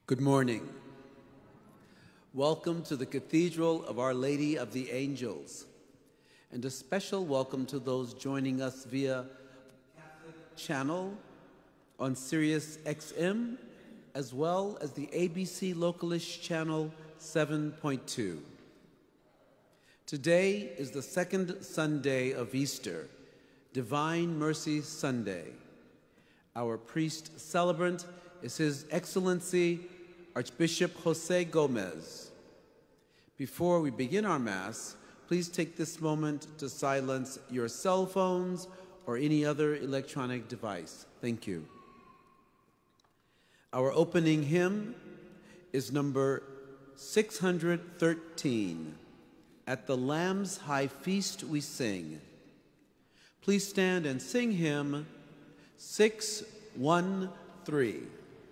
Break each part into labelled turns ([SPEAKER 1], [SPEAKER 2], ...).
[SPEAKER 1] Good morning. Welcome to the Cathedral of Our Lady of the Angels, and a special welcome to those joining us via Catholic channel on Sirius XM, as well as the ABC Localish channel 7.2. Today is the second Sunday of Easter, Divine Mercy Sunday. Our priest celebrant is His Excellency Archbishop Jose Gomez. Before we begin our Mass, please take this moment to silence your cell phones or any other electronic device. Thank you. Our opening hymn is number 613, At the Lamb's High Feast We Sing. Please stand and sing hymn 613.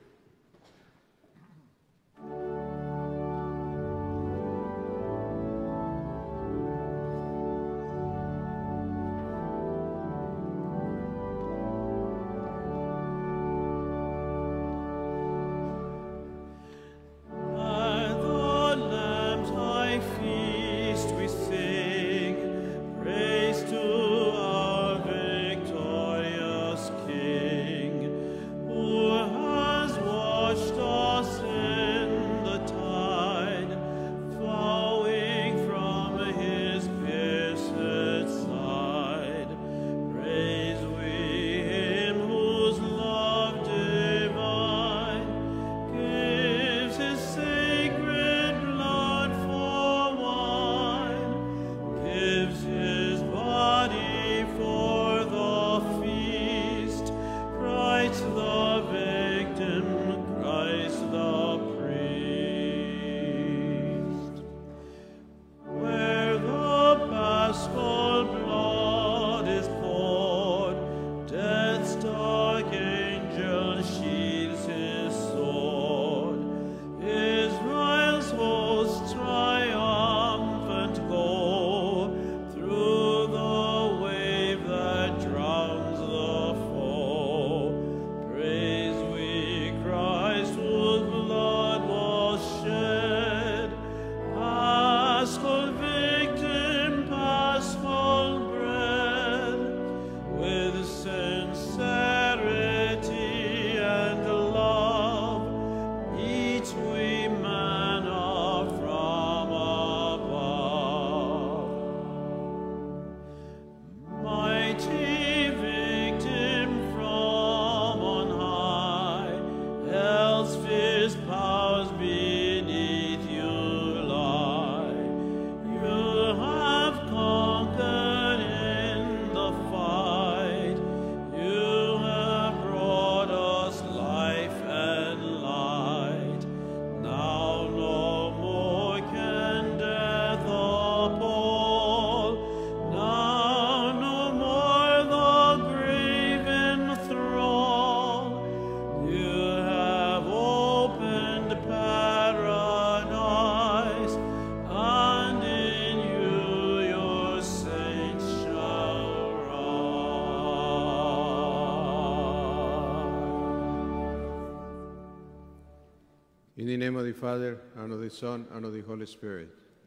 [SPEAKER 2] In the name of the Father, and of the Son, and of the Holy Spirit.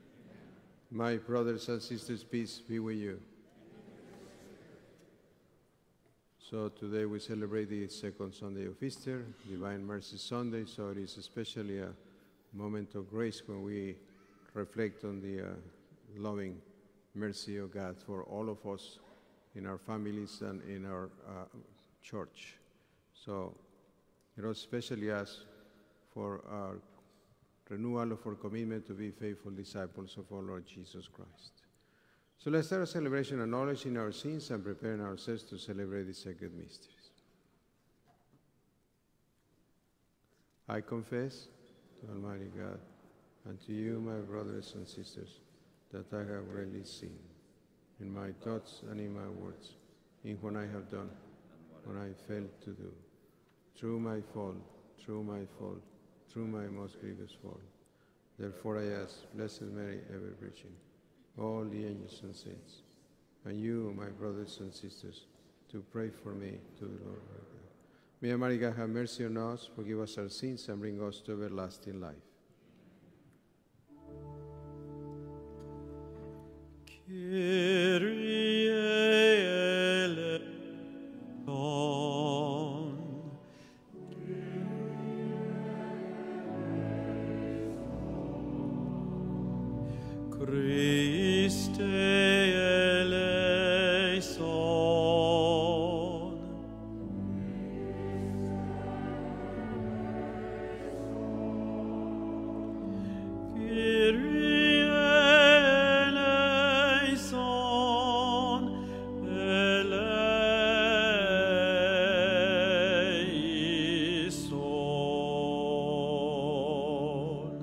[SPEAKER 2] My brothers and sisters, peace be with you. So today we celebrate the second Sunday of Easter, Divine Mercy Sunday, so it is especially a moment of grace when we reflect on the loving mercy of God for all of us in our families and in our church. So, especially us, for our renewal of our commitment to be faithful disciples of our Lord Jesus Christ. So let's start a celebration acknowledging our sins and preparing ourselves to celebrate the sacred mysteries. I confess to Almighty God and to you, my brothers and sisters, that I have really sinned in my thoughts and in my words, in what I have done, what I failed to do, through my fault, through my most grievous fault. Therefore I ask, Blessed Mary, ever Virgin, all the angels and saints, and you, my brothers and sisters, to pray for me to the Lord our God. May Almighty God have mercy on us, forgive us our sins, and bring us to everlasting life.
[SPEAKER 3] Kyrie eleison. Christe eleison. Kyrie eleison, eleison.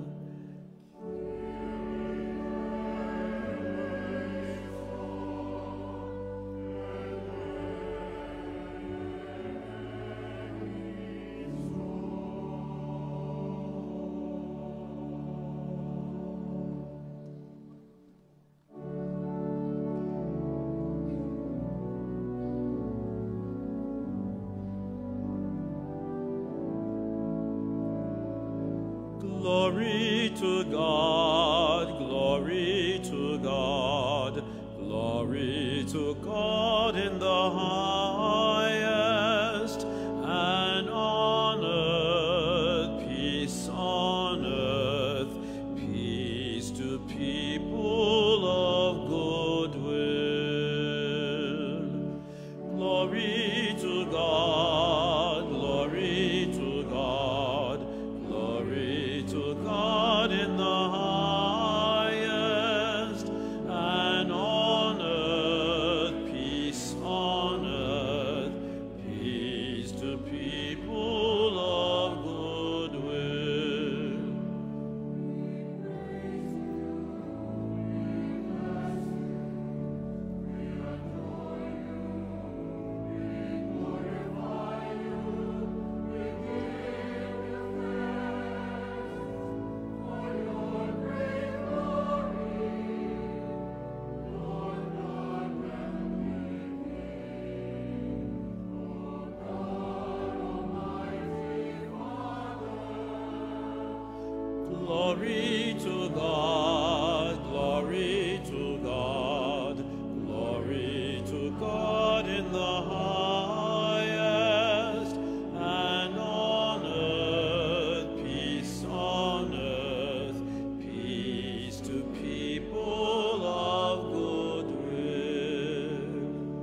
[SPEAKER 3] Glory to God, glory to God, glory to God in the highest, and on earth, peace on earth, peace to people of good will. Glory to God, glory to God, glory to God in the highest, and on earth, peace on earth, peace to people of good will. Glory to God, glory to God, glory to God in the highest, and on earth, peace on earth, peace to people of good will.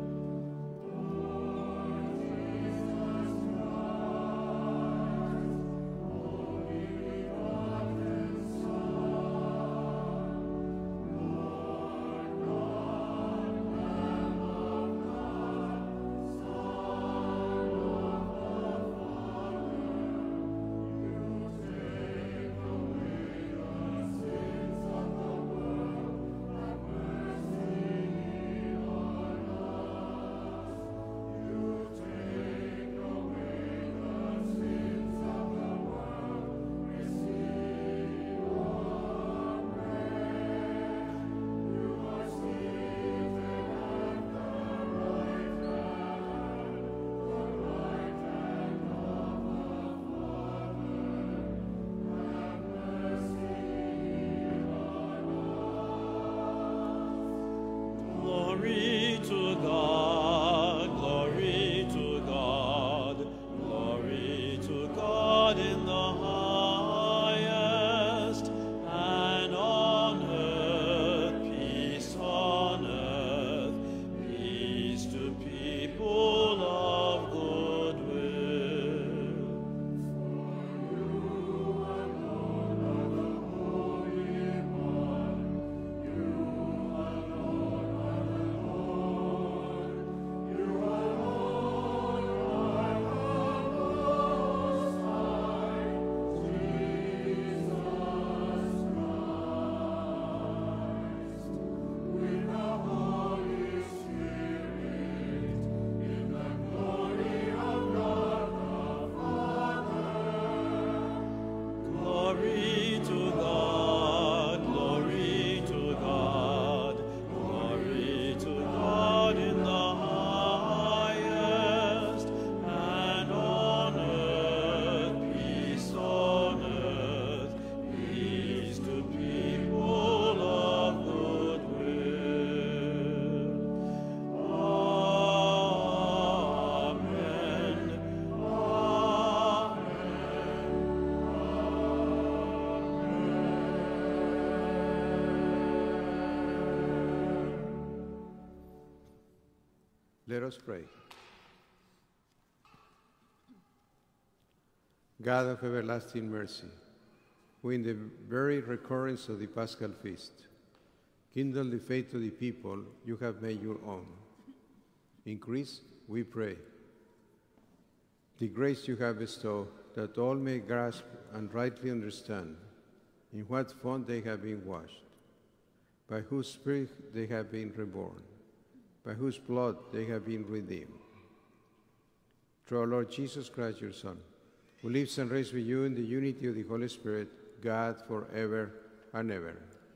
[SPEAKER 3] Glory to God, glory to God, glory to God in the highest, and on earth, peace on earth, peace to people of good will.
[SPEAKER 2] Let us pray. God of everlasting mercy, who in the very recurrence of the Paschal feast kindle the faith of the people you have made your own, increase, we pray, the grace you have bestowed, that all may grasp and rightly understand in what font they have been washed, by whose Spirit they have been reborn, by whose blood they have been redeemed. Through our Lord Jesus Christ, your Son, who lives and reigns with you in the unity of the Holy Spirit, God, forever and ever.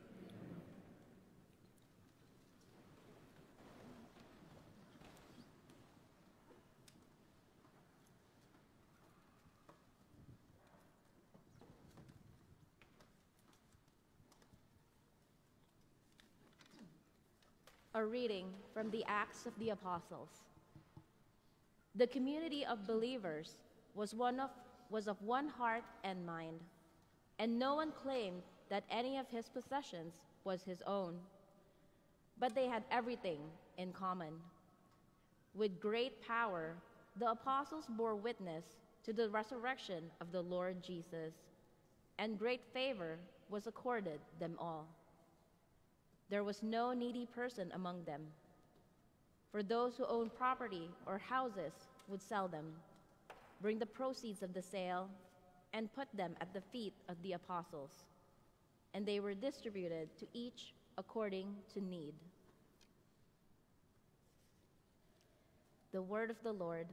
[SPEAKER 4] A reading from the Acts of the Apostles. The community of believers was of one heart and mind, and no one claimed that any of his possessions was his own, but they had everything in common. With great power, the apostles bore witness to the resurrection of the Lord Jesus, and great favor was accorded them all. There was no needy person among them, for those who owned property or houses would sell them, bring the proceeds of the sale, and put them at the feet of the apostles, and they were distributed to each according to need. The word of the Lord.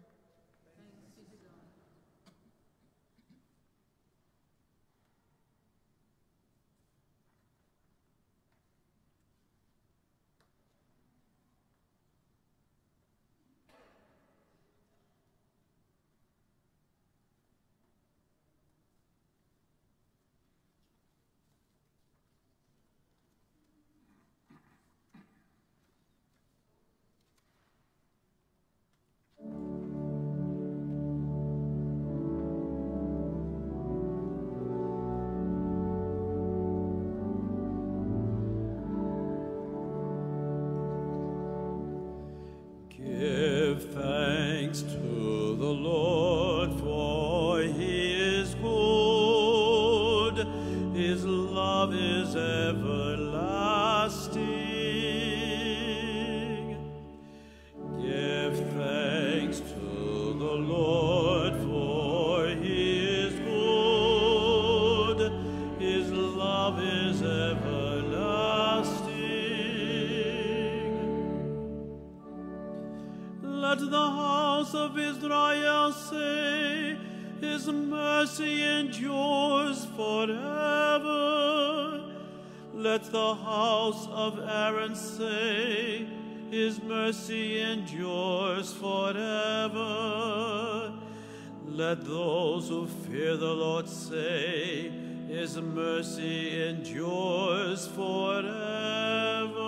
[SPEAKER 3] Give thanks to the Lord, for he is good. His love is everlasting. Give thanks to the Lord, for he is good. His love is everlasting. Let the house of Israel say, his mercy endures forever. Let the house of Aaron say, his mercy endures forever. Let those who fear the Lord say, his mercy endures forever.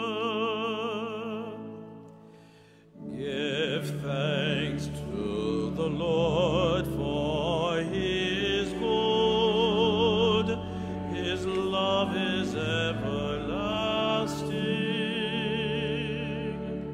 [SPEAKER 3] Give thanks to the Lord, for he is good. His love is everlasting.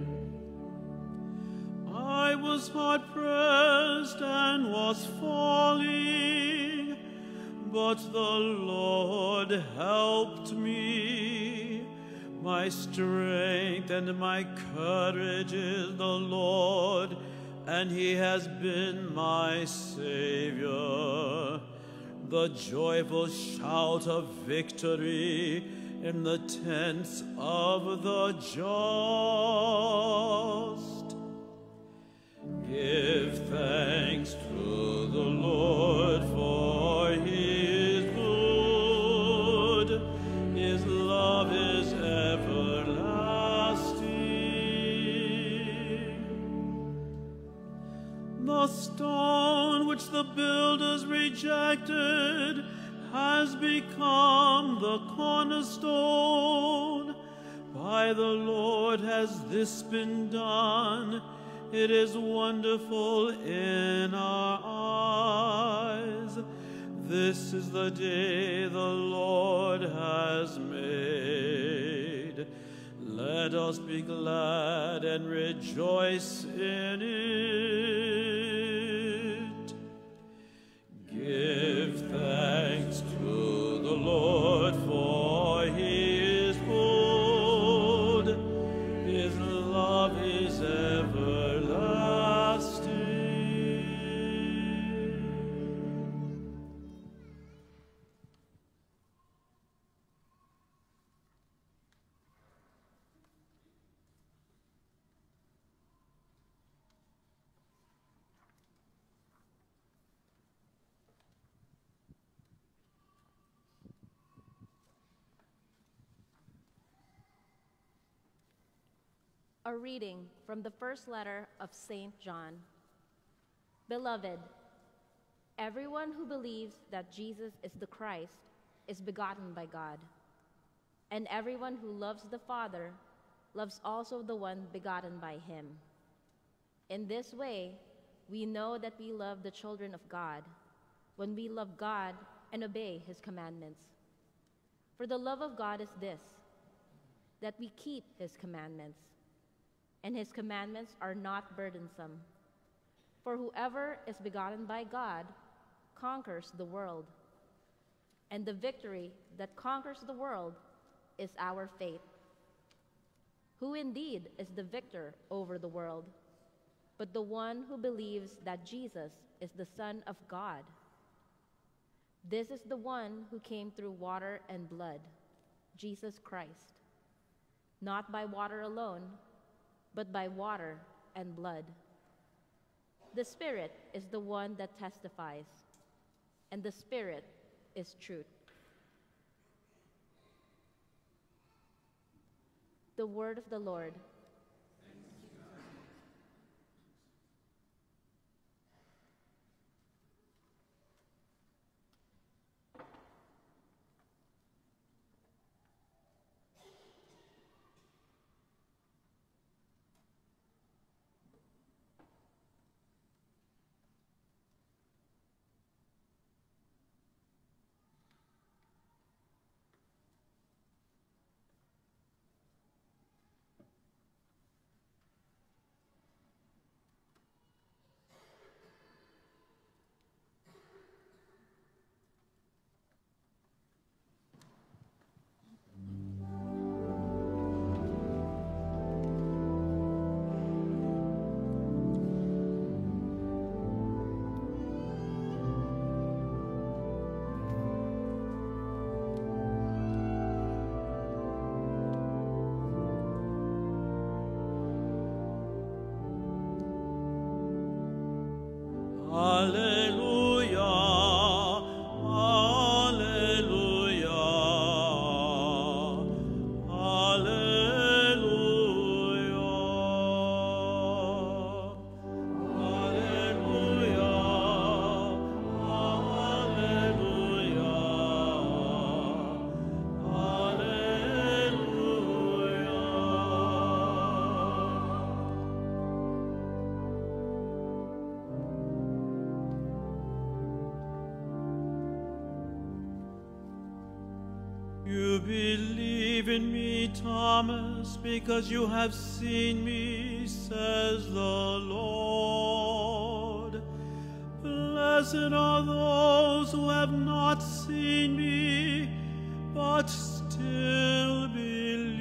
[SPEAKER 3] I was hard pressed and was falling, but the Lord helped me. My strength and my courage is the Lord, and he has been my Savior. The joyful shout of victory in the tents of the just. Give thanks to the Lord, for he is good. His love is everlasting. The stone which the builders rejected has become the cornerstone. By the Lord has this been done. It is wonderful in our eyes. This is the day the Lord has made. Let us be glad and rejoice in it. Give thanks to the Lord, for he is good. His love is everlasting.
[SPEAKER 4] A reading from the first letter of St. John. Beloved, everyone who believes that Jesus is the Christ is begotten by God. And everyone who loves the Father loves also the one begotten by him. In this way, we know that we love the children of God, when we love God and obey his commandments. For the love of God is this, that we keep his commandments. And his commandments are not burdensome. For whoever is begotten by God conquers the world. And the victory that conquers the world is our faith. Who indeed is the victor over the world, but the one who believes that Jesus is the Son of God? This is the one who came through water and blood, Jesus Christ. Not by water alone, but by water and blood. The Spirit is the one that testifies, and the Spirit is truth. The word of the Lord.
[SPEAKER 3] Alleluia, alleluia, alleluia, alleluia, You believe in me, Thomas, because you have seen me, says the Lord. Blessed are those who have not seen me, but still believe.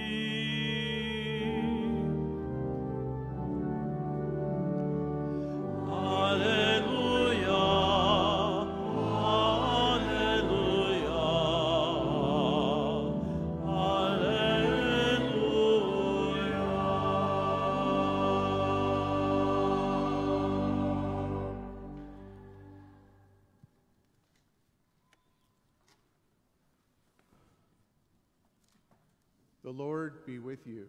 [SPEAKER 3] Alleluia, alleluia, alleluia.
[SPEAKER 5] The Lord be with you.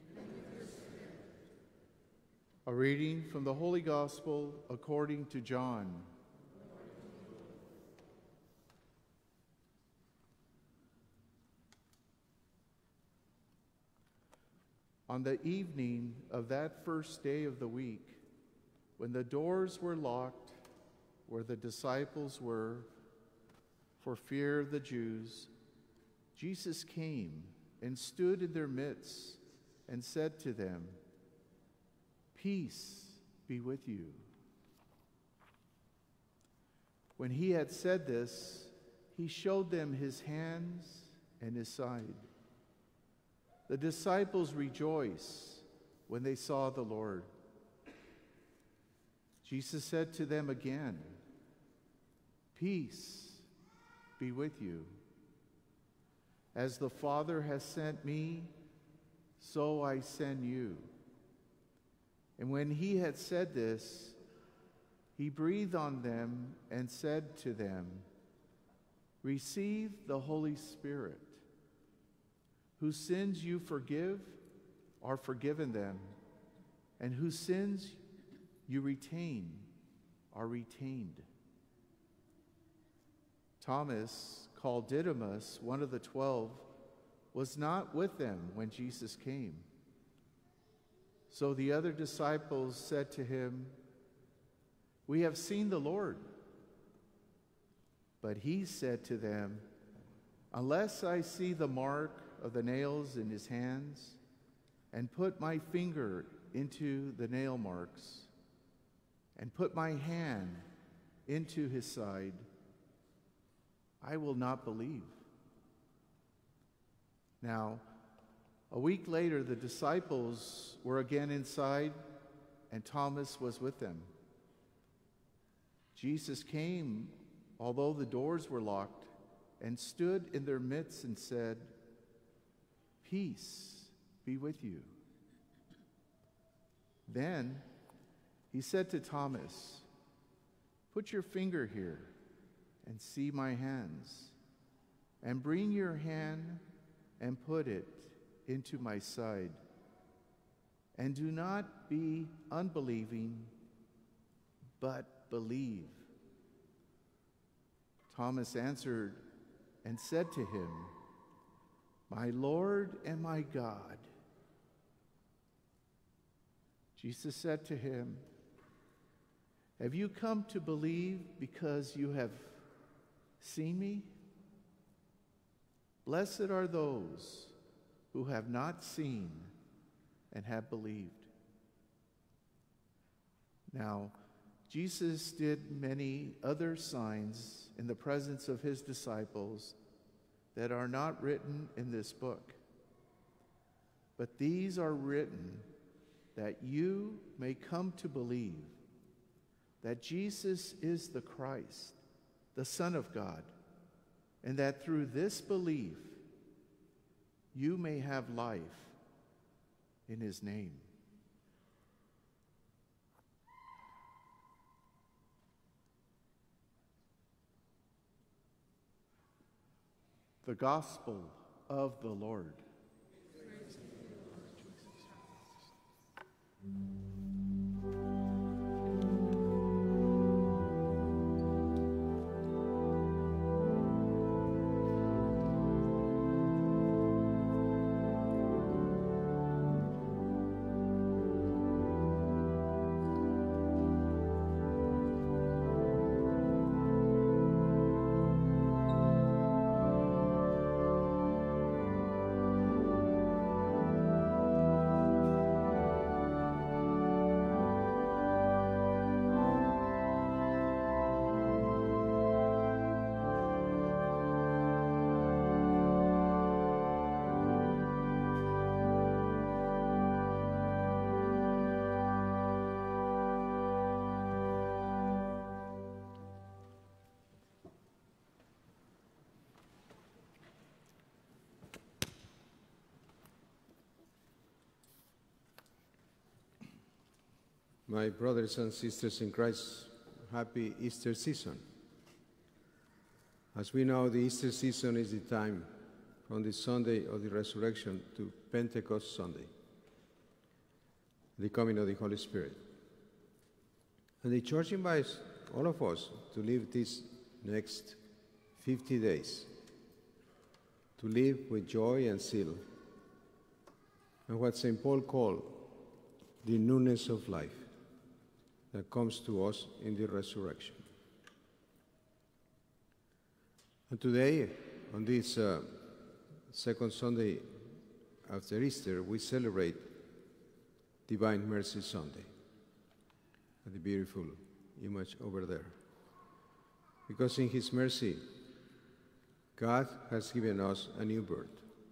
[SPEAKER 5] A reading from the Holy Gospel according to John. On the evening of that first day of the week, when the doors were locked where the disciples were for fear of the Jews, Jesus came and stood in their midst and said to them, "Peace be with you." When he had said this, he showed them his hands and his side. The disciples rejoiced when they saw the Lord. Jesus said to them again, "Peace be with you. As the Father has sent me, so I send you." And when he had said this, he breathed on them and said to them, "Receive the Holy Spirit. Whose sins you forgive are forgiven them, and whose sins you retain are retained." Thomas, called Didymus, one of the 12, was not with them when Jesus came. So the other disciples said to him, "We have seen the Lord." But he said to them, "Unless I see the mark of the nails in his hands, and put my finger into the nail marks, and put my hand into his side, I will not believe." Now, a week later, the disciples were again inside, and Thomas was with them. Jesus came, although the doors were locked, and stood in their midst and said, "Peace be with you." Then he said to Thomas, "Put your finger here and see my hands, and bring your hand and put it into my side. And do not be unbelieving, but believe." Thomas answered and said to him, "My Lord and my God." Jesus said to him, "Have you come to believe because you have seen me? Blessed are those who have not seen and have believed." Now, Jesus did many other signs in the presence of his disciples that are not written in this book. But these are written that you may come to believe that Jesus is the Christ, the Son of God, and that through this belief you may have life in his name. The Gospel of the Lord.
[SPEAKER 2] My brothers and sisters in Christ, happy Easter season. As we know, the Easter season is the time from the Sunday of the Resurrection to Pentecost Sunday, the coming of the Holy Spirit. And the Church invites all of us to live these next 50 days, to live with joy and zeal, and what St. Paul called the newness of life that comes to us in the resurrection. And today, on this second Sunday after Easter, we celebrate Divine Mercy Sunday. The beautiful image over there. Because in His mercy, God has given us a new birth.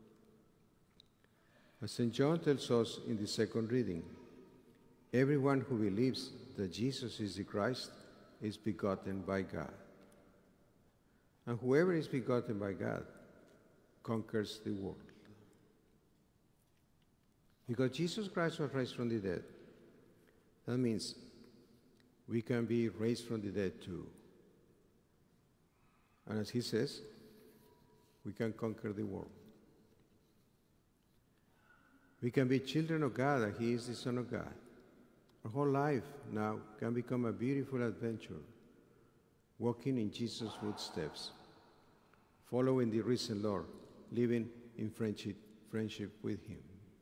[SPEAKER 2] As St. John tells us in the second reading, everyone who believes that Jesus is the Christ is begotten by God. And whoever is begotten by God conquers the world. Because Jesus Christ was raised from the dead, that means we can be raised from the dead too. And as He says, we can conquer the world. We can be children of God, and He is the Son of God. Our whole life now can become a beautiful adventure, walking in Jesus' footsteps, following the risen Lord, living in friendship with Him.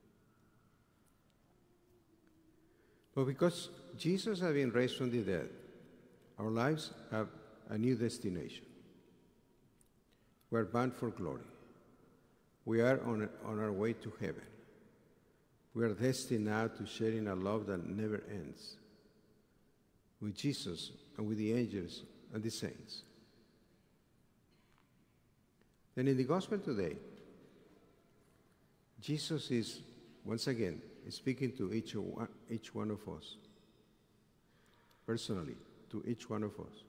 [SPEAKER 2] But because Jesus has been raised from the dead, our lives have a new destination. We are bound for glory. We are on our way to heaven. We are destined now to share in a love that never ends with Jesus and with the angels and the saints. Then in the Gospel today, Jesus is, once again, speaking to each one of us, personally, to each one of us.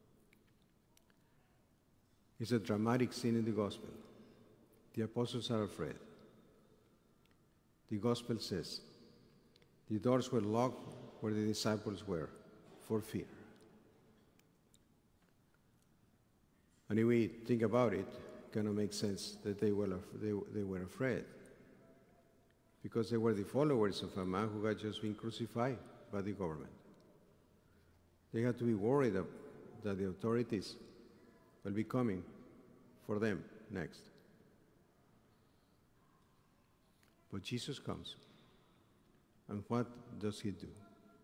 [SPEAKER 2] It's a dramatic scene in the Gospel. The apostles are afraid. The Gospel says, the doors were locked where the disciples were for fear. And if we think about it, it kind of makes sense that they were afraid, because they were the followers of a man who had just been crucified by the government. They had to be worried that the authorities will be coming for them next. But Jesus comes, and what does He do?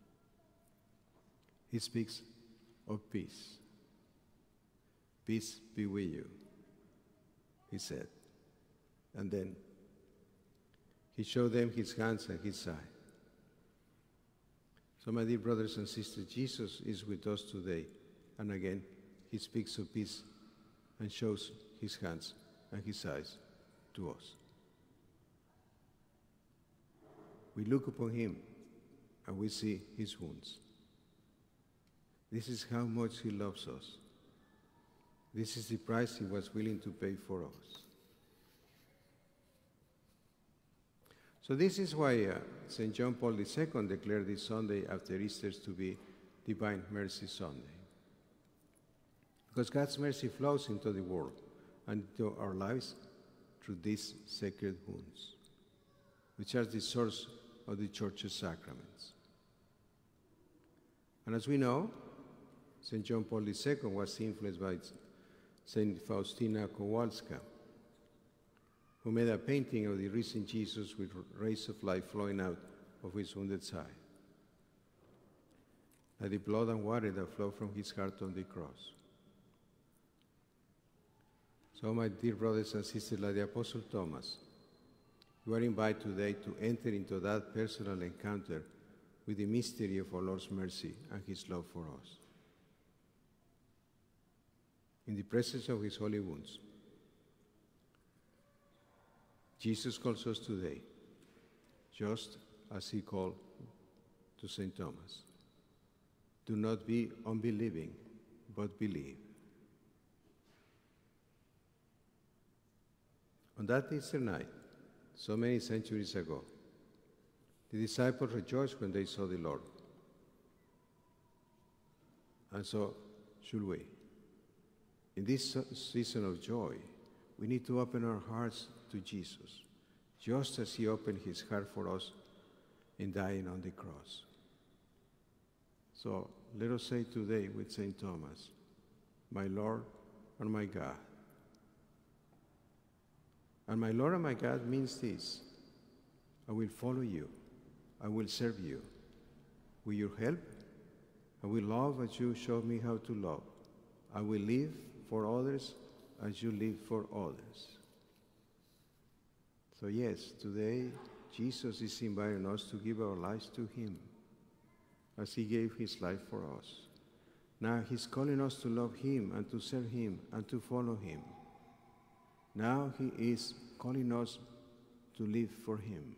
[SPEAKER 2] He speaks of peace. Peace be with you, He said. And then He showed them His hands and His side. So, my dear brothers and sisters, Jesus is with us today. And again, He speaks of peace and shows His hands and His eyes to us. We look upon Him and we see His wounds. This is how much He loves us. This is the price He was willing to pay for us. So this is why St. John Paul II declared this Sunday after Easter to be Divine Mercy Sunday. Because God's mercy flows into the world and into our lives through these sacred wounds, which are the source of the Church's sacraments. And as we know, St. John Paul II was influenced by St. Faustina Kowalska, who made a painting of the risen Jesus with rays of light flowing out of His wounded side, like the blood and water that flow from His heart on the cross. So, my dear brothers and sisters, like the Apostle Thomas, you are invited today to enter into that personal encounter with the mystery of our Lord's mercy and His love for us. In the presence of His holy wounds, Jesus calls us today, just as He called to St. Thomas. Do not be unbelieving, but believe. On that Easter night, so many centuries ago, the disciples rejoiced when they saw the Lord. And so should we. In this season of joy, we need to open our hearts to Jesus, just as He opened His heart for us in dying on the cross. So let us say today with St. Thomas, my Lord and my God. And my Lord and my God means this: I will follow you, I will serve you. With your help, I will love as you show me how to love. I will live for others as you live for others. So yes, today Jesus is inviting us to give our lives to him as he gave his life for us. Now he's calling us to love him and to serve him and to follow him. Now he is calling us to live for him.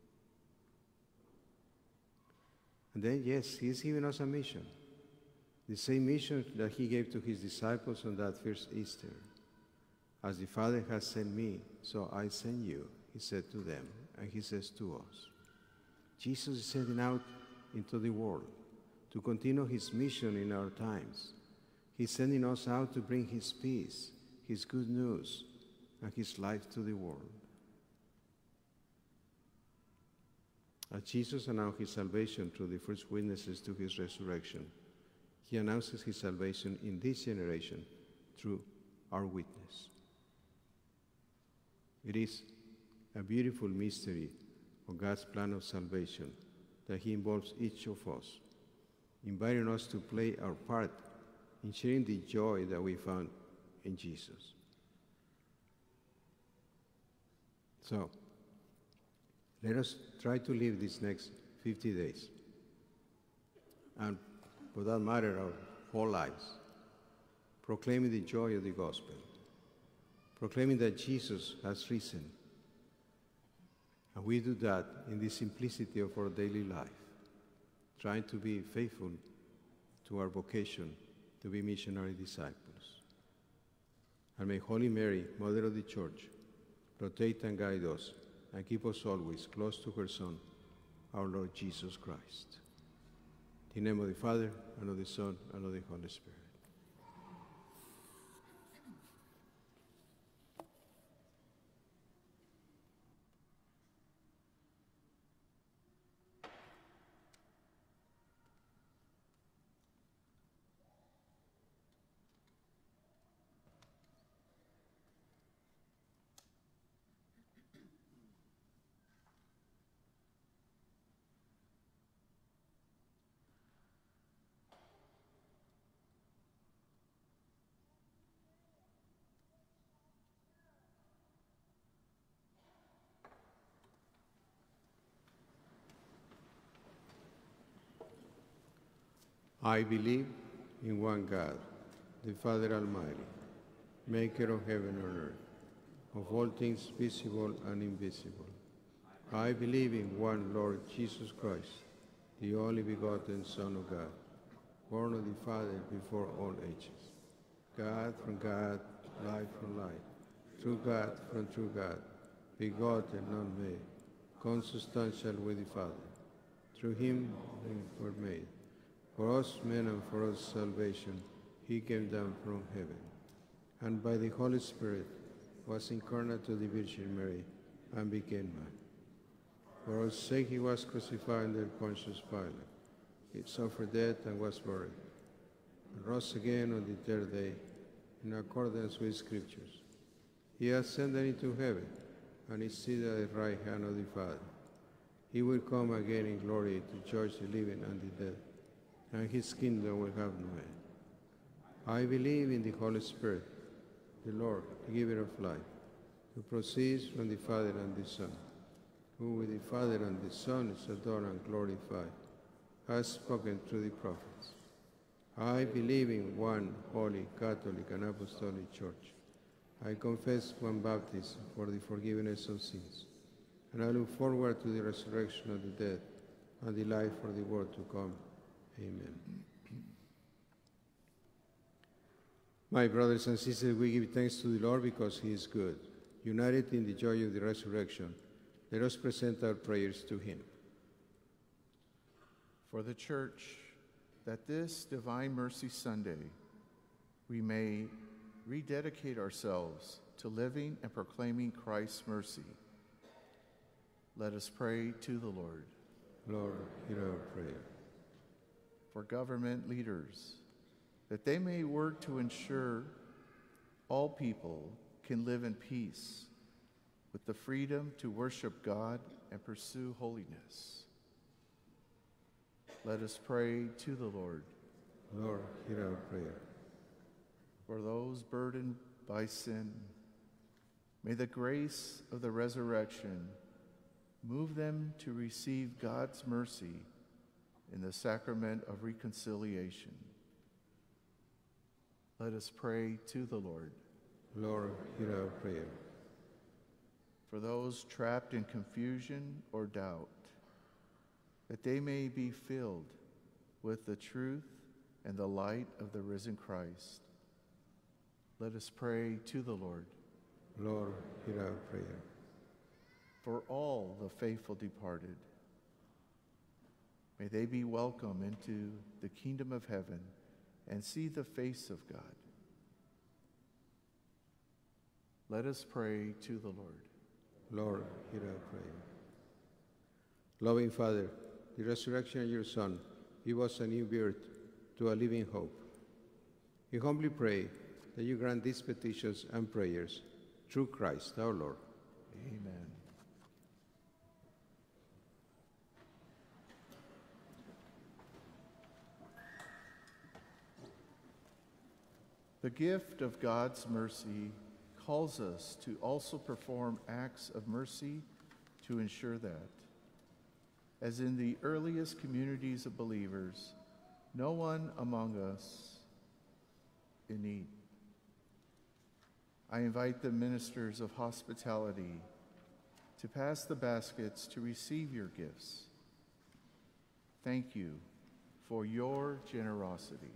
[SPEAKER 2] And then, yes, he is giving us a mission. The same mission that he gave to his disciples on that first Easter. As the Father has sent me, so I send you, he said to them, and he says to us. Jesus is sending out into the world to continue his mission in our times. He's sending us out to bring his peace, his good news, and his life to the world. As Jesus announced his salvation through the first witnesses to his resurrection, he announces his salvation in this generation through our witness. It is a beautiful mystery of God's plan of salvation that he involves each of us, inviting us to play our part in sharing the joy that we found in Jesus. So, let us try to live these next 50 days, and for that matter, our whole lives, proclaiming the joy of the gospel, proclaiming that Jesus has risen. And we do that in the simplicity of our daily life, trying to be faithful to our vocation to be missionary disciples. And may Holy Mary, Mother of the Church, protect and guide us and keep us always close to her Son, our Lord Jesus Christ. In the name of the Father, and of the Son, and of the Holy Spirit. I believe in one God, the Father Almighty, maker of heaven and earth, of all things visible and invisible. I believe in one Lord Jesus Christ, the only begotten Son of God, born of the Father before all ages. God from God, light from light, true God from true God, begotten, not made, consubstantial with the Father. Through him we were made. For us men and for us salvation, he came down from heaven, and by the Holy Spirit was incarnate to the Virgin Mary and became man. For our sake he was crucified under Pontius Pilate. He suffered death and was buried, and rose again on the third day, in accordance with Scriptures. He ascended into heaven, and is seated at the right hand of the Father. He will come again in glory to judge the living and the dead, and his kingdom will have no end. I believe in the Holy Spirit, the Lord, the giver of life, who proceeds from the Father and the Son, who with the Father and the Son is adored and glorified, has spoken through the prophets. I believe in one holy, Catholic, and Apostolic Church. I confess one baptism for the forgiveness of sins, and I look forward to the resurrection of the dead and the life for the world to come. Amen. My brothers and sisters, we give thanks to the Lord because he is good. United in the joy of the resurrection, let us present our prayers to him.
[SPEAKER 5] For the Church, that this Divine Mercy Sunday we may rededicate ourselves to living and proclaiming Christ's mercy. Let us pray to the Lord.
[SPEAKER 2] Lord, hear our prayer.
[SPEAKER 5] For government leaders, that they may work to ensure all people can live in peace with the freedom to worship God and pursue holiness. Let us pray to the Lord.
[SPEAKER 2] Lord, hear our prayer.
[SPEAKER 5] For those burdened by sin, May the grace of the resurrection move them to receive God's mercy in the sacrament of reconciliation. Let us pray to the Lord.
[SPEAKER 2] Lord, hear our prayer.
[SPEAKER 5] For those trapped in confusion or doubt, that they may be filled with the truth and the light of the risen Christ. Let us pray to the Lord.
[SPEAKER 2] Lord, hear our prayer.
[SPEAKER 5] For all the faithful departed, may they be welcome into the kingdom of heaven and see the face of God. Let us pray to the Lord.
[SPEAKER 2] Lord, hear our prayer. Loving Father, the resurrection of your Son give us a new birth to a living hope. We humbly pray that you grant these petitions and prayers through Christ our Lord.
[SPEAKER 5] Amen. The gift of God's mercy calls us to also perform acts of mercy to ensure that, as in the earliest communities of believers, no one among us in need. I invite the ministers of hospitality to pass the baskets to receive your gifts. Thank you for your generosity.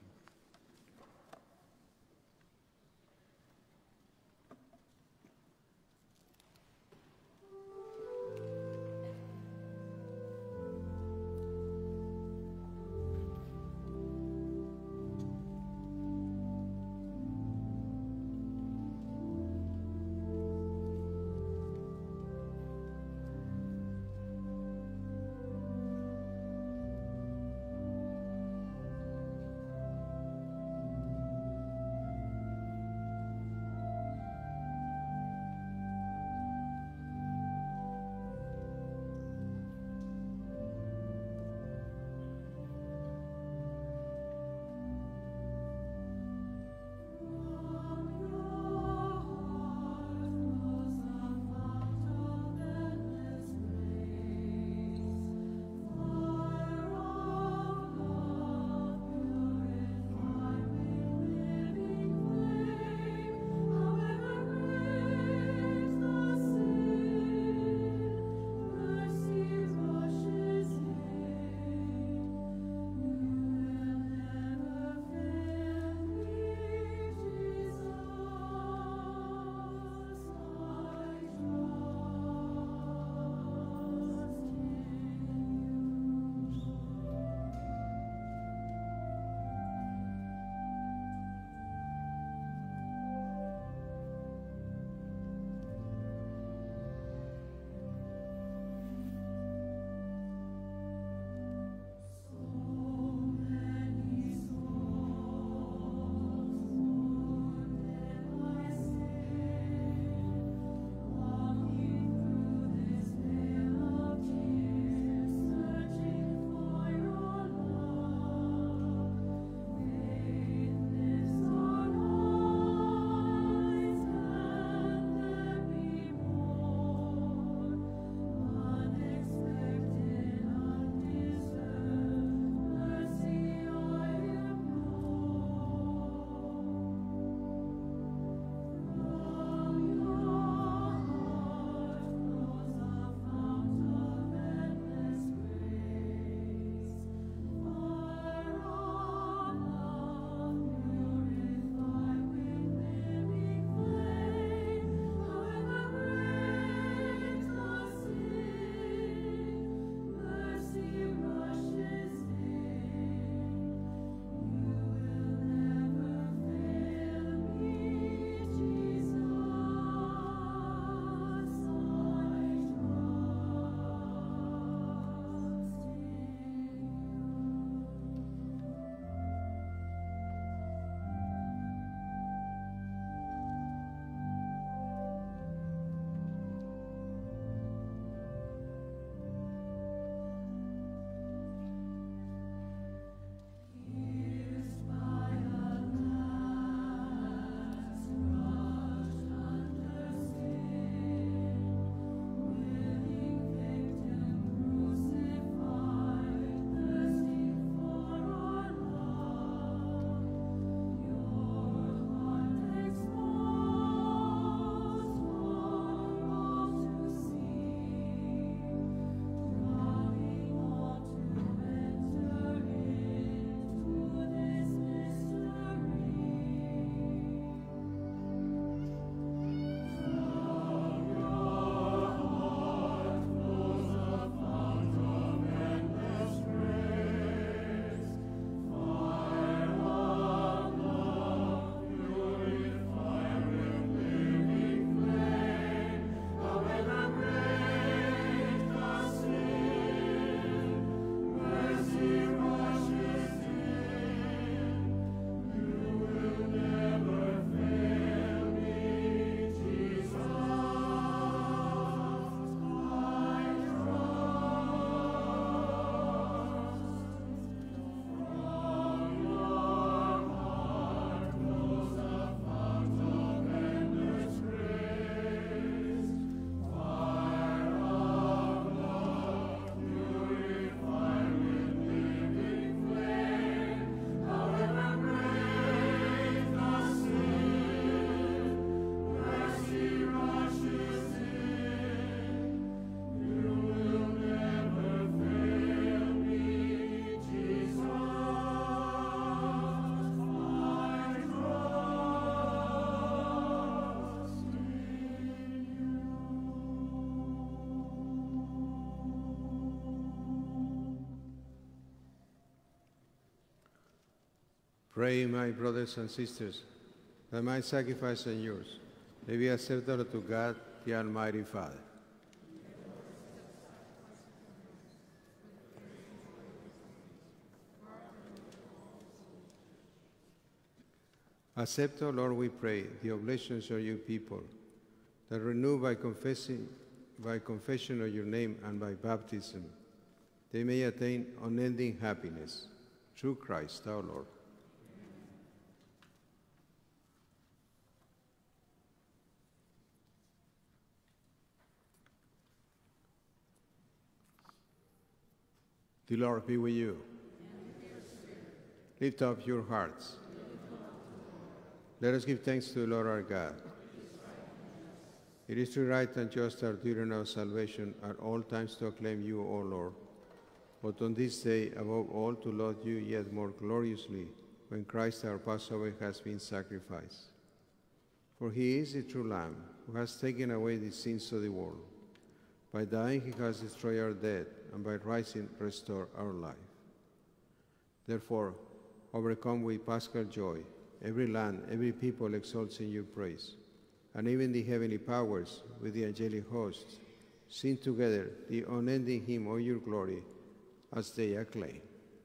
[SPEAKER 2] Pray, my brothers and sisters, that my sacrifice and yours may be acceptable to God, the Almighty Father. Accept, O Lord, we pray, the oblations of your people, that renewed by confession of your name and by baptism, they may attain unending happiness. Through Christ our Lord. The Lord be with you. Lift up your hearts. Let us give thanks to the Lord our God. It is true, right, and just our duty and our salvation at all times to acclaim you, O Lord, but on this day, above all, to laud you yet more gloriously, when Christ our Passover has been sacrificed. For he is the true Lamb, who has taken away the sins of the world. By dying he has destroyed our death, and by rising restored our life. Therefore, overcome with paschal joy, every land, every people exalts in your praise, and even the heavenly powers with the angelic hosts sing together the unending hymn of your glory as they acclaim.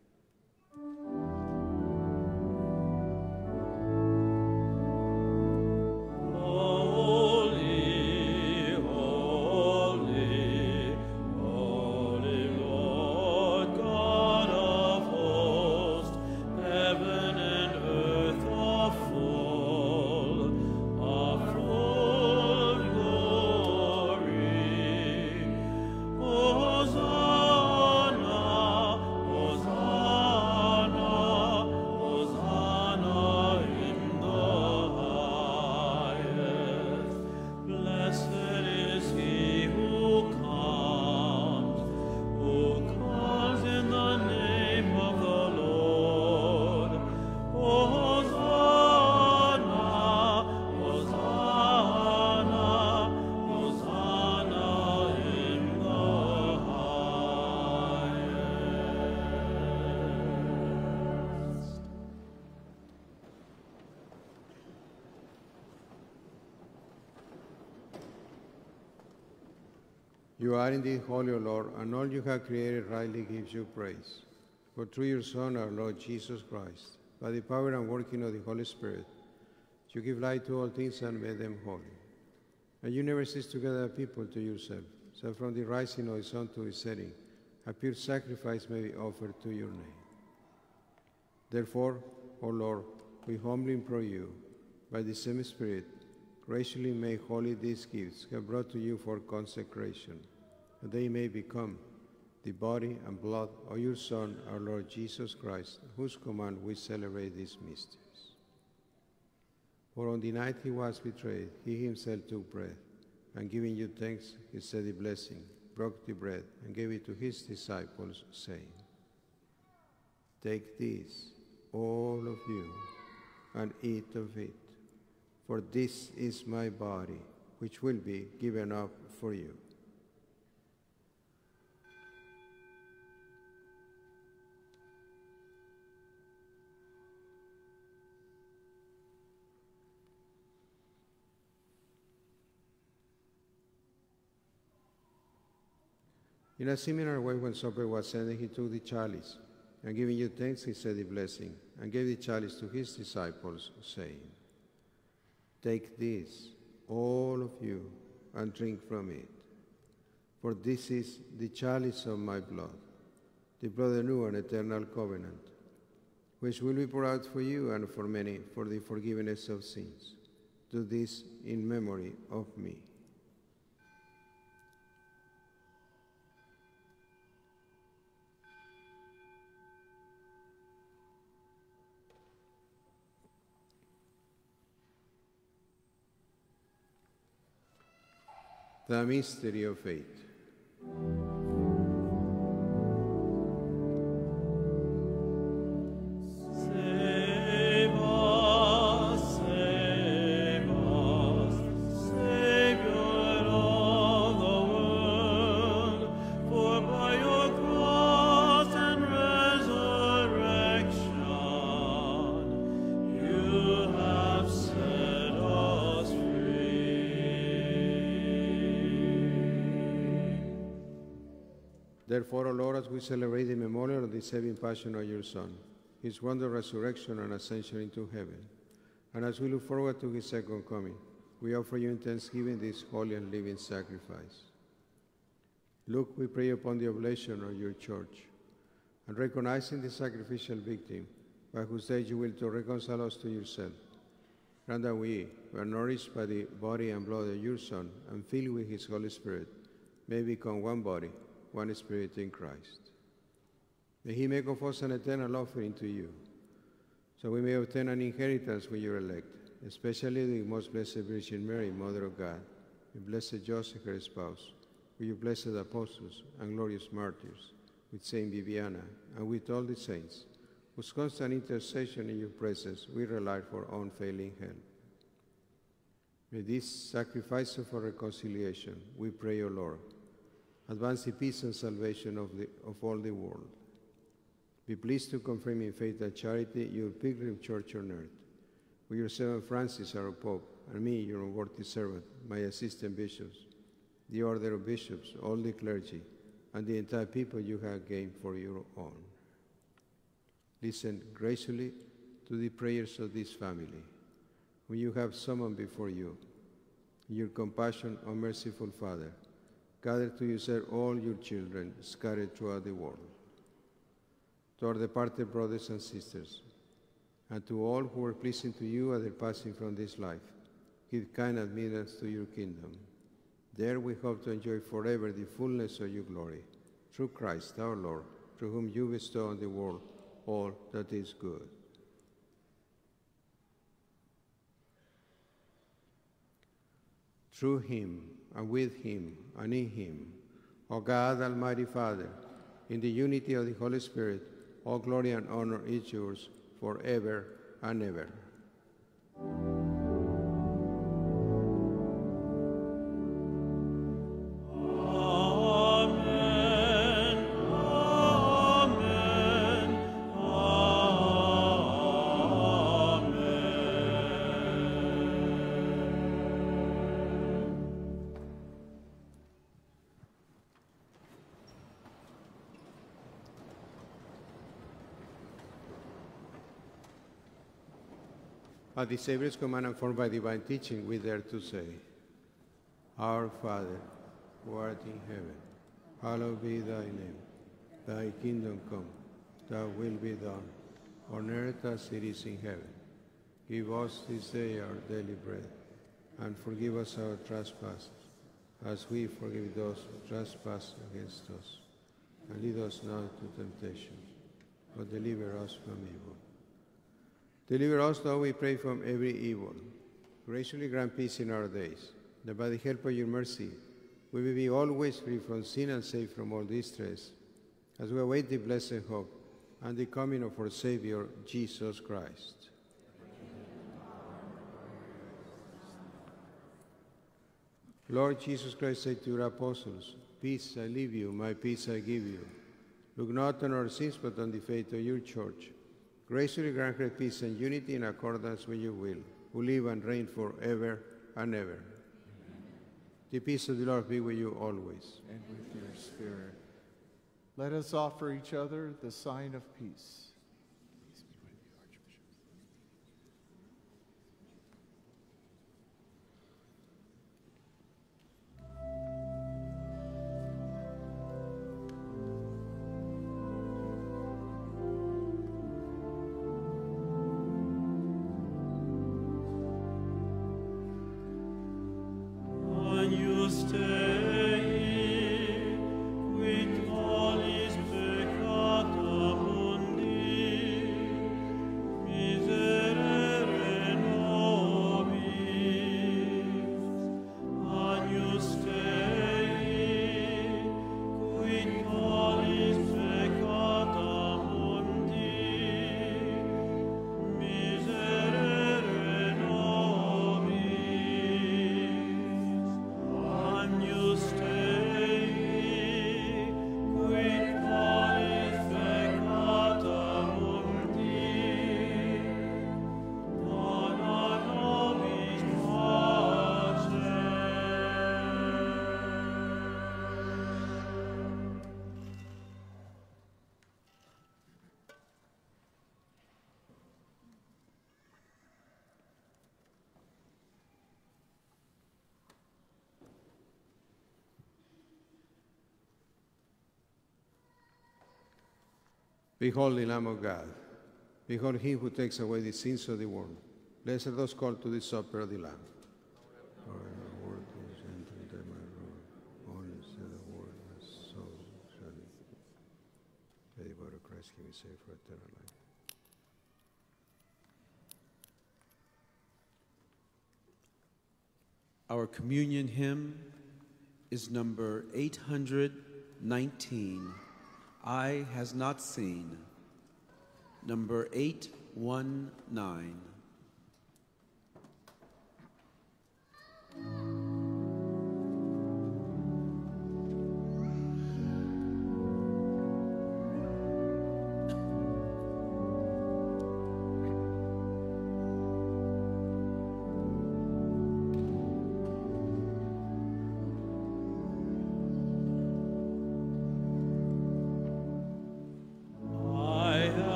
[SPEAKER 2] You are indeed holy, O Lord, and all you have created rightly gives you praise. For through your Son, our Lord Jesus Christ, by the power and working of the Holy Spirit, you give light to all things and make them holy. And you never cease to gather people to yourself, so from the rising of the sun to its setting, a pure sacrifice may be offered to your name. Therefore, O Lord, we humbly implore you, by the same Spirit, graciously make holy these gifts we have brought to you for consecration, that they may become the body and blood of your Son, our Lord Jesus Christ, whose command we celebrate these mysteries. For on the night he was betrayed, he himself took bread, and giving you thanks, he said a blessing, broke the bread, and gave it to his disciples, saying, "Take this, all of you, and eat of it, for this is my body, which will be given up for you." In a similar way, when supper was ended, he took the chalice, and giving you thanks, he said a blessing, and gave the chalice to his disciples, saying, "Take this, all of you, and drink from it. For this is the chalice of my blood, the blood of the new and eternal covenant, which will be poured out for you and for many for the forgiveness of sins. Do this in memory of me." The mystery of faith.
[SPEAKER 3] Save us, Savior of the world, for by your cross and resurrection
[SPEAKER 2] Therefore, O Lord, as we celebrate the memorial of the saving passion of your Son, his wondrous resurrection and ascension into heaven, and as we look forward to his second coming, we offer you in thanksgiving this holy and living sacrifice. Look, we pray upon the oblation of your church, and recognizing the sacrificial victim, by whose death you will to reconcile us to yourself, grant that we, who are nourished by the body and blood of your Son, and filled with his Holy Spirit, may become one body, one Spirit in Christ. May he make of us an eternal offering to you, so we may obtain an inheritance with your elect, especially the most blessed Virgin Mary, Mother of God, with blessed Joseph, her spouse, with your blessed apostles and glorious martyrs, with Saint Viviana, and with all the saints, whose constant intercession in your presence we rely for unfailing help. May this sacrifice of our reconciliation, we pray, O Lord, advance the peace and salvation of all the world. Be pleased to confirm in faith and charity your pilgrim church on earth, with your servant Francis, our Pope, and me, your unworthy servant, my assistant bishops, the order of bishops, all the clergy, and the entire people you have gained for your own. Listen graciously to the prayers of this family, whom you have summoned before you. In your compassion, O merciful Father, gather to yourself all your children scattered throughout the world. To our departed brothers and sisters, and to all who are pleasing to you at their passing from this life, give kind admittance to your kingdom. There we hope to enjoy forever the fullness of your glory. Through Christ our Lord, through whom you bestow on the world all that is good. Through him, and with him, and in him, O God, Almighty Father, in the unity of the Holy Spirit, all glory and honor is yours forever and ever. At the Savior's command and formed by divine teaching, we dare to say, Our Father, who art in heaven, hallowed be thy name. Thy kingdom come, thy will be done, on earth as it is in heaven. Give us this day our daily bread, and forgive us our trespasses, as we forgive those who trespass against us. And lead us not into temptation, but deliver us from evil. Deliver us, Lord, we pray, from every evil. Graciously grant peace in our days, that by the help of your mercy we may be always free from sin and safe from all distress, as we await the blessed hope and the coming of our Savior, Jesus Christ. Lord Jesus Christ said to your apostles, Peace I leave you, my peace I give you. Look not on our sins, but on the faith of your church. Graciously grant her peace and unity in accordance with your will, who live and reign forever and ever. Amen. The peace of the Lord be with you always.
[SPEAKER 5] And with your spirit. Let us offer each other the sign of peace.
[SPEAKER 3] Stay, quid olis peccata mundi,
[SPEAKER 2] Behold the Lamb of God. Behold him who takes away the sins of the world. Blessed are those called to the supper of the Lamb. May the word of Christ give me safe for eternal life.
[SPEAKER 1] Our communion hymn is number 819, Eye Has Not Seen, number 819.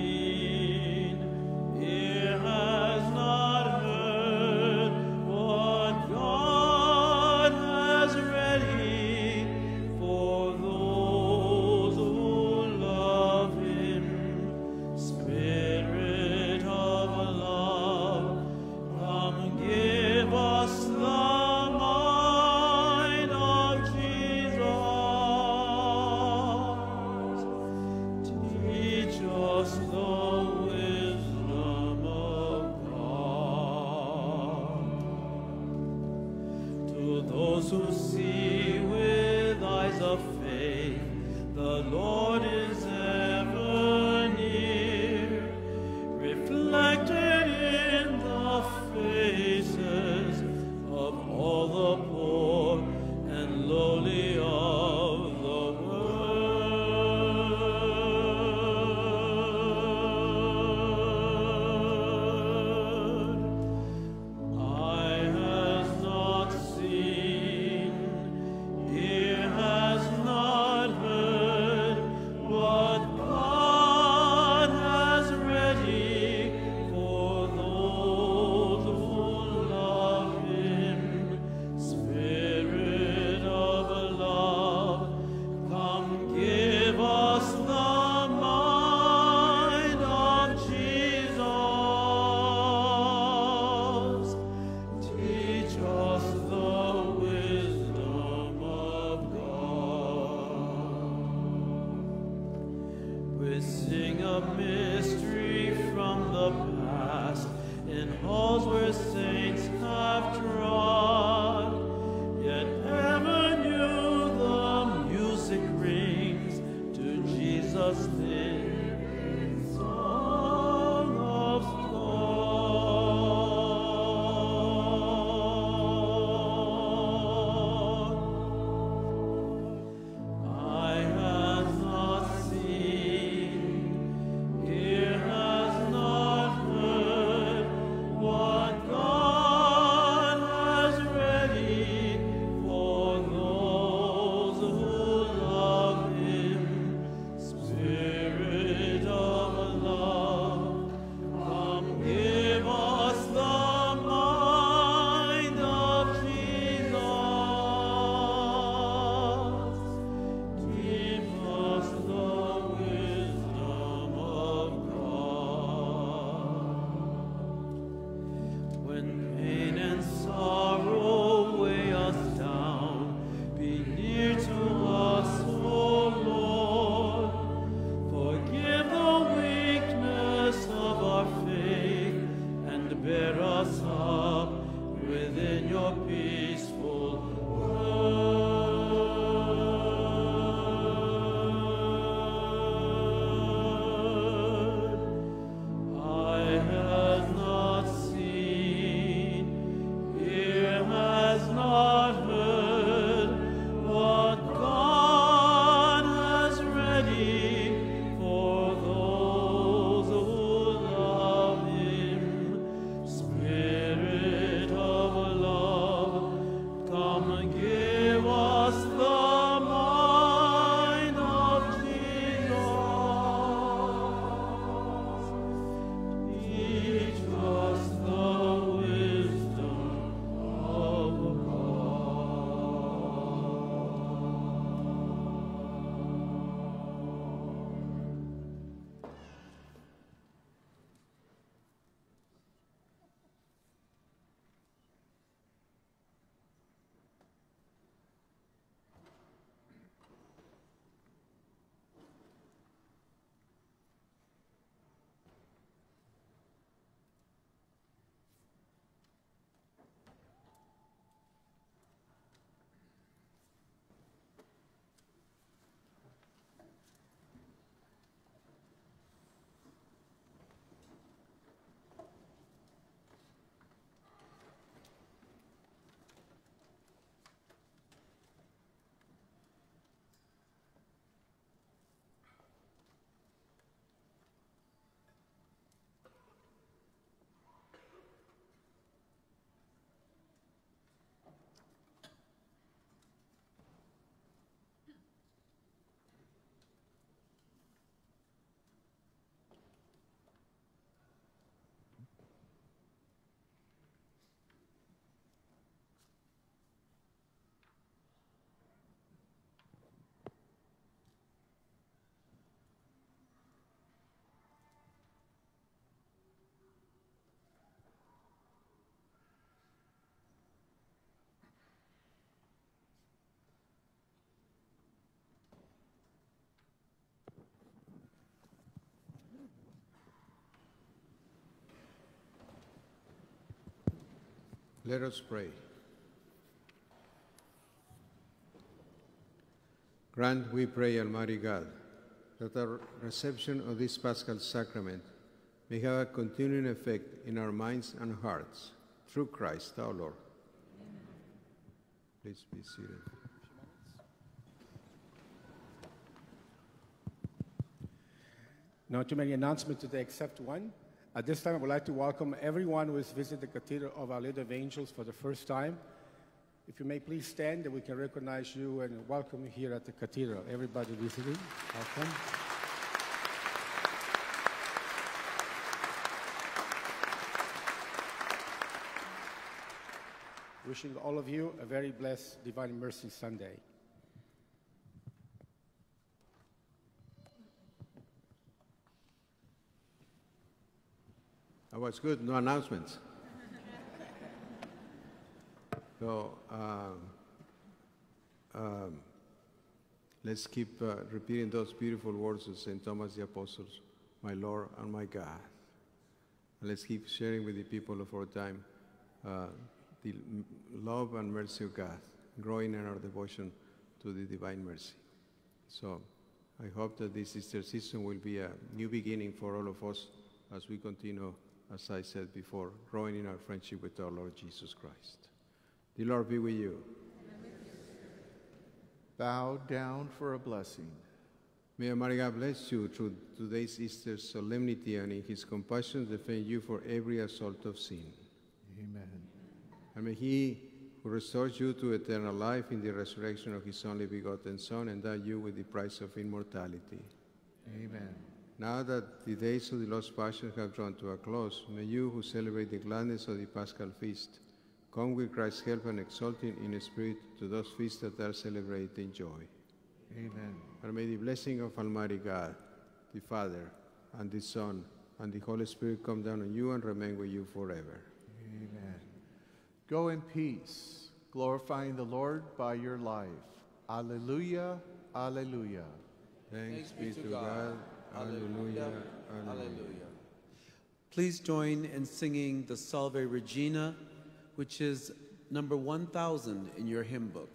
[SPEAKER 3] What We sing a mystery from the past in halls where saints have trod, yet ever new the music rings to Jesus' thin song of song. Eye has not seen, ear has not heard what God has ready for those who love Him. Spirit of love, come give us the mind of Jesus. Give us the wisdom of God. When pain and sorrow weigh us down, be near to us, O Lord. Forgive the weakness of our faith and bear us up within your peaceful word. Eye has not seen, ear has not heard what God has ready for those who love Him. Spirit of love, come give us the mind of Jesus. Teach us the wisdom of
[SPEAKER 2] Let us pray. Grant, we pray, Almighty God, that our reception of this Paschal Sacrament may have a continuing effect in our minds and hearts, through Christ our Lord. Amen. Please be seated.
[SPEAKER 6] Not too many announcements today except one. At this time, I would like to welcome everyone who has visited the Cathedral of Our Lady of Angels for the first time. If you may please stand, that we can recognize you and welcome you here at the Cathedral. Everybody visiting, welcome. Wishing all of you a very blessed Divine Mercy Sunday.
[SPEAKER 2] That was good, no announcements. So, Let's keep repeating those beautiful words of St. Thomas the Apostle, my Lord and my God. And let's keep sharing with the people of our time the love and mercy of God, growing in our devotion to the divine mercy. So I hope that this Easter season will be a new beginning for all of us as we continue, as I said before, growing in our friendship with our Lord Jesus Christ. The Lord be with you.
[SPEAKER 5] Bow down for a blessing.
[SPEAKER 2] May Almighty God bless you through today's Easter solemnity, and in his compassion defend you for every assault of sin.
[SPEAKER 5] Amen.
[SPEAKER 2] And may he who restores you to eternal life in the resurrection of his only begotten Son endow you with the prize of immortality.
[SPEAKER 5] Amen.
[SPEAKER 2] Now that the days of the Lord's Passion have drawn to a close, may you who celebrate the gladness of the Paschal feast come with Christ's help and exalting in spirit to those feasts that are celebrated in joy.
[SPEAKER 5] Amen.
[SPEAKER 2] And may the blessing of Almighty God, the Father, and the Son, and the Holy Spirit come down on you and remain with you forever.
[SPEAKER 5] Amen. Go in peace, glorifying the Lord by your life. Alleluia, alleluia.
[SPEAKER 2] Thanks be to God. Alleluia, alleluia.
[SPEAKER 1] Please join in singing the Salve Regina, which is number 1000 in your hymn book.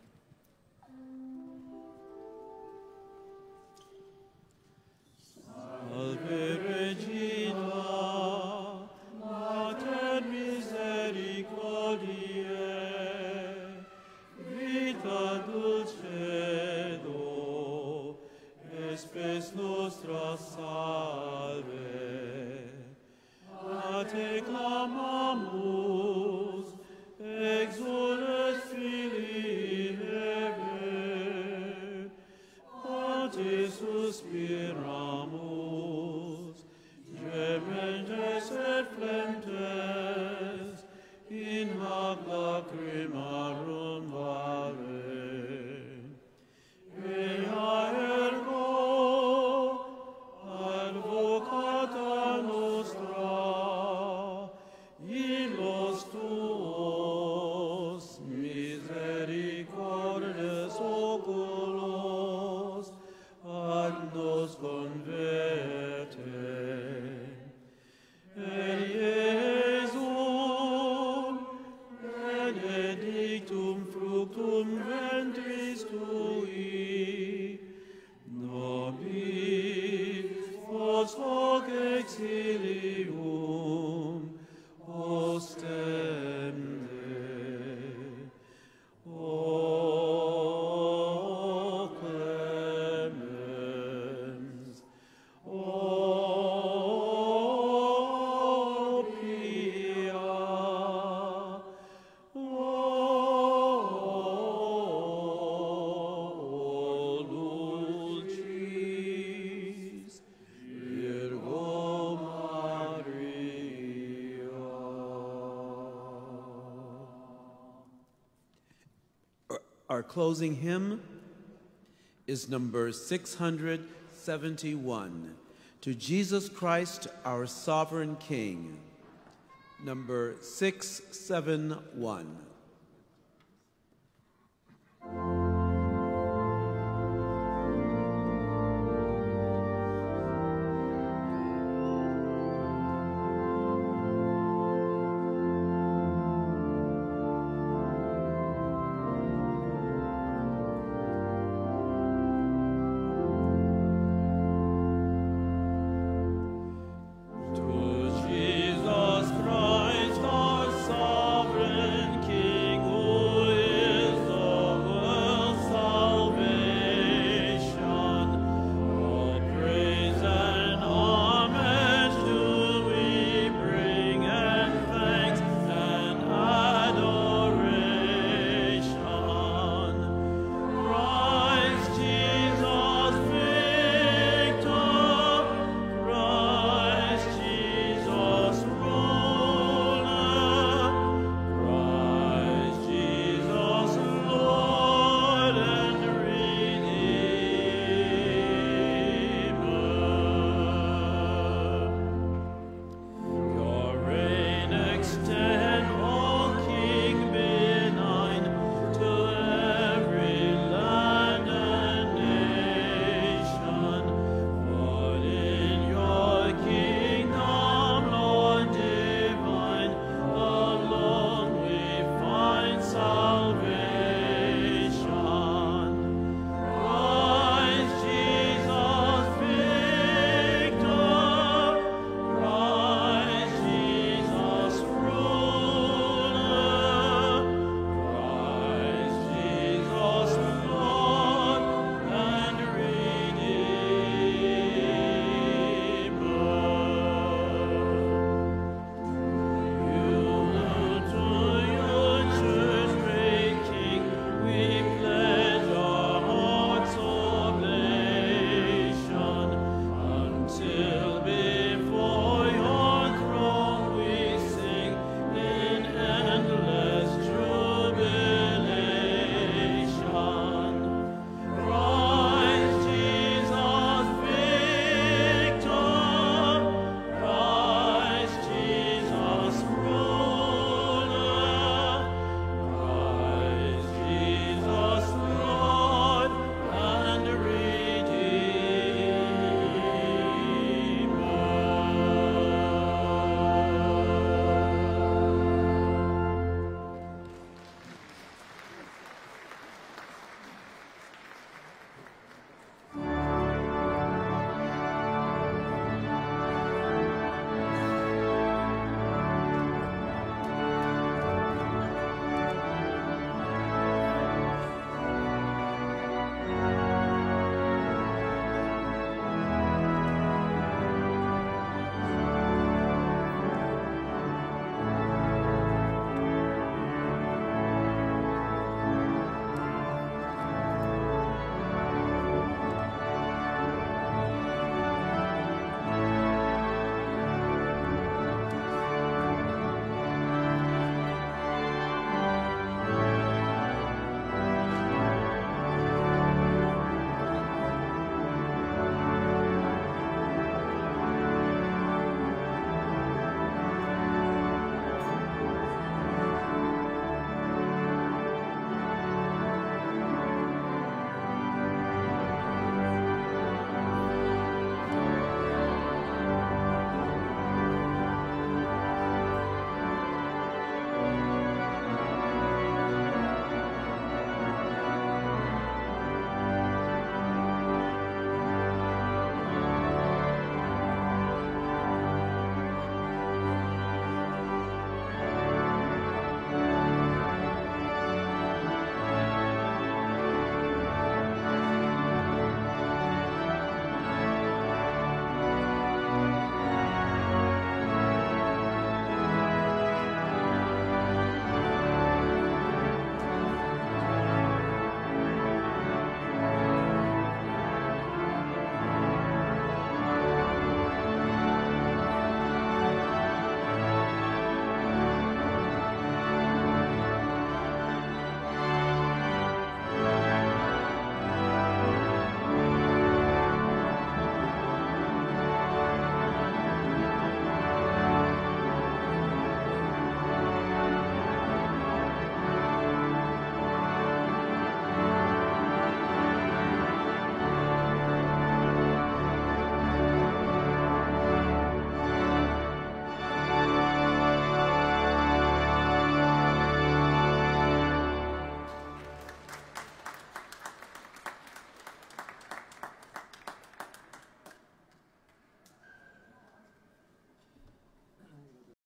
[SPEAKER 3] Salve Regina, Mater misericordiae, vita dulcedo, espes nostra salve. A te clamamus, exules filii Eve, a te suspiramus, gementes et flentes, in hac lacrimarum vale. Ea ergo, advocata nostra, illos tuos misericordes oculos ad nos converte. Et Iesum benedictum fructum ventris tui, nobis post hoc exilium ostende. O clemens, O pia, O dulcis Virgo Maria.
[SPEAKER 1] Our closing hymn is number 671, To Jesus Christ, our Sovereign King, number 671.